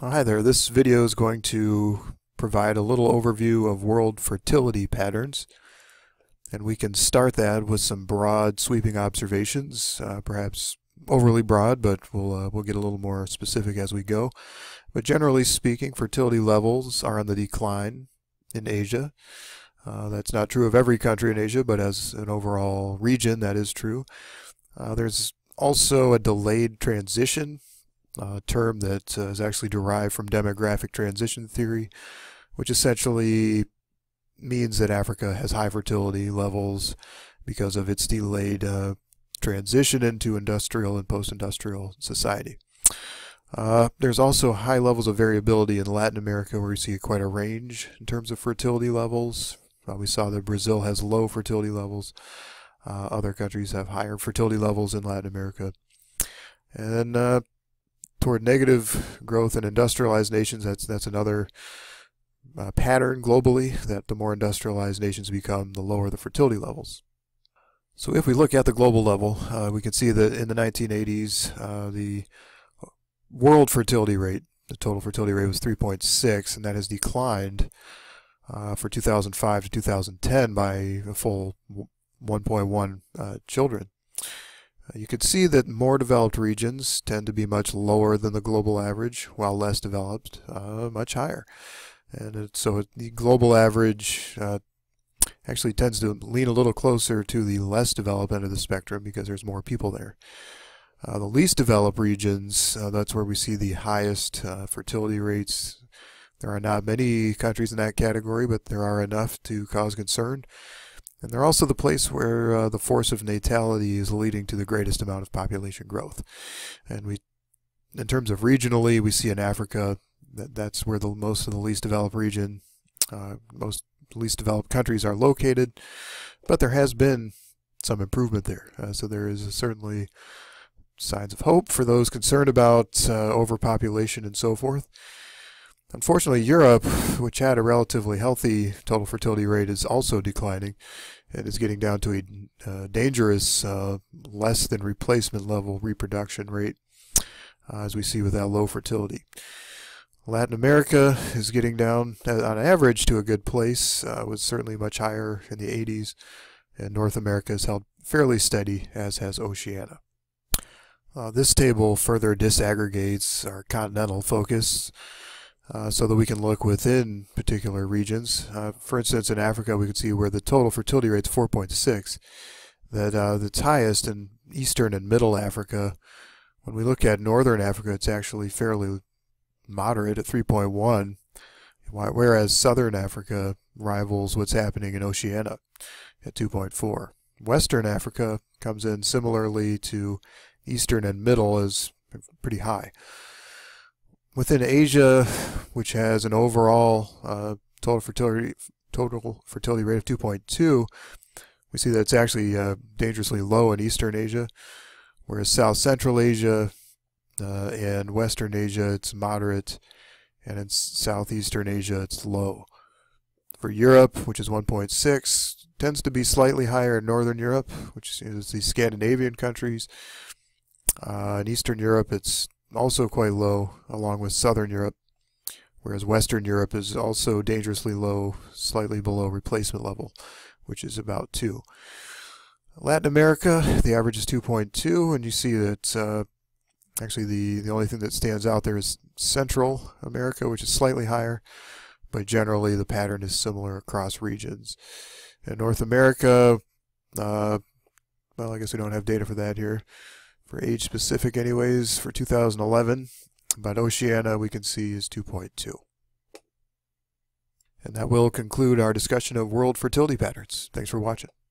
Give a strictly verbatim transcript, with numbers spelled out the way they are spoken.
Hi there, this video is going to provide a little overview of world fertility patterns, and we can start that with some broad sweeping observations, uh, perhaps overly broad, but we'll, uh, we'll get a little more specific as we go. But generally speaking, fertility levels are on the decline in Asia. Uh, that's not true of every country in Asia, but as an overall region that is true. Uh, there's also a delayed transition, a term that uh, is actually derived from demographic transition theory, which essentially means that Africa has high fertility levels because of its delayed uh, transition into industrial and post-industrial society. Uh, there's also high levels of variability in Latin America, where we see quite a range in terms of fertility levels. Uh, we saw that Brazil has low fertility levels. Uh, other countries have higher fertility levels in Latin America. And uh, toward negative growth in industrialized nations, that's that's another uh, pattern globally, that the more industrialized nations become, the lower the fertility levels. So if we look at the global level, uh, we can see that in the nineteen eighties, uh, the world fertility rate, the total fertility rate was three point six, and that has declined uh, for two thousand five to two thousand ten by a full one point one uh, children. You can see that more developed regions tend to be much lower than the global average, while less developed uh, much higher. And it, so it, the global average uh, actually tends to lean a little closer to the less developed end of the spectrum because there's more people there. Uh, the least developed regions, uh, that's where we see the highest uh, fertility rates. There are not many countries in that category, but there are enough to cause concern. And they're also the place where uh, the force of natality is leading to the greatest amount of population growth. And we, in terms of regionally, we see in Africa that that's where the most of the least developed region, uh, most least developed countries are located. But there has been some improvement there. Uh, so there is certainly signs of hope for those concerned about uh, overpopulation and so forth. Unfortunately, Europe, which had a relatively healthy total fertility rate, is also declining and is getting down to a uh, dangerous, uh, less than replacement level reproduction rate, uh, as we see with that low fertility. Latin America is getting down, uh, on average, to a good place. Uh, was certainly much higher in the eighties, and North America has held fairly steady, as has Oceania. Uh, this table further disaggregates our continental focus, Uh, so that we can look within particular regions. Uh, for instance, in Africa, we can see where the total fertility rate is four point six, that uh, it's highest in Eastern and Middle Africa. When we look at Northern Africa, it's actually fairly moderate at three point one, whereas Southern Africa rivals what's happening in Oceania at two point four. Western Africa comes in similarly to Eastern and Middle as pretty high. Within Asia, which has an overall uh, total fertility total fertility rate of two point two, we see that it's actually uh, dangerously low in Eastern Asia, whereas South Central Asia uh, and Western Asia, it's moderate, and in Southeastern Asia, it's low. For Europe, which is one point six, tends to be slightly higher in Northern Europe, which is the Scandinavian countries. Uh, in Eastern Europe, it's also quite low, along with Southern Europe, whereas Western Europe is also dangerously low, slightly below replacement level, which is about two. Latin America, the average is two point two, and you see that uh, actually the, the only thing that stands out there is Central America, which is slightly higher, but generally the pattern is similar across regions. In North America, uh, well, I guess we don't have data for that here, for age specific anyways, for two thousand eleven, but Oceania we can see is two point two. And that will conclude our discussion of world fertility patterns. Thanks for watching.